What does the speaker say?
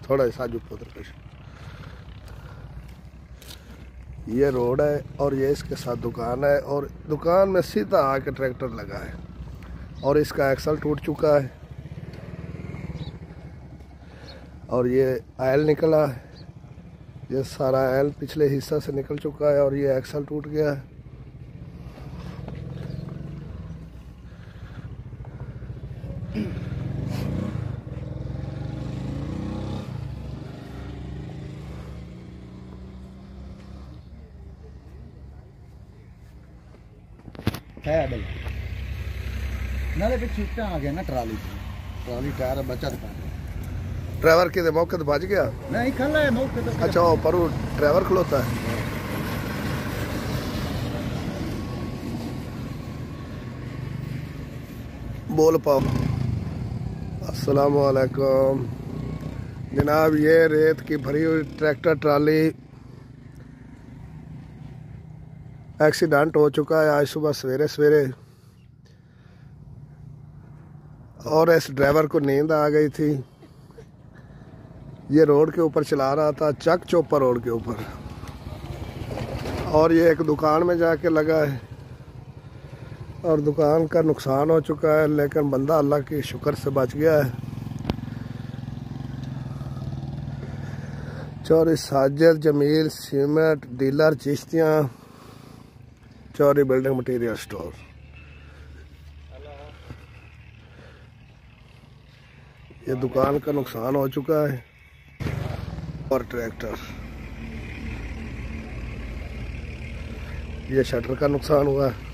थोड़ा साजू पुत्र। ये रोड है और ये इसके साथ दुकान है और दुकान में सीधा आके ट्रैक्टर लगा है और इसका एक्सल टूट चुका है और ये आयल निकला है। ये सारा आयल पिछले हिस्सा से निकल चुका है और ये एक्सल टूट गया है। नाले पे छूटा आ गया ना ट्राली टायर बचत कर ड्राइवर के मौके तो बच गया नहीं खला है मौके तो। अच्छा पर वो ड्राइवर खलोता है। बोल पाओ। अस्सलाम वालेकुम जनाब, ये रेत की भरी हुई ट्रैक्टर ट्राली एक्सीडेंट हो चुका है आज सुबह सवेरे और इस ड्राइवर को नींद आ गई थी। ये रोड के ऊपर चला रहा था, चक चौपर रोड के ऊपर, और ये एक दुकान में जाके लगा है और दुकान का नुकसान हो चुका है, लेकिन बंदा अल्लाह की शुक्र से बच गया है। चौरी साजिद जमील सीमेंट डीलर चिश्तियाँ, चौरी बिल्डिंग मटीरियल स्टोर। ये दुकान का नुकसान हो चुका है और ट्रैक्टर, ये शटर का नुकसान हुआ है।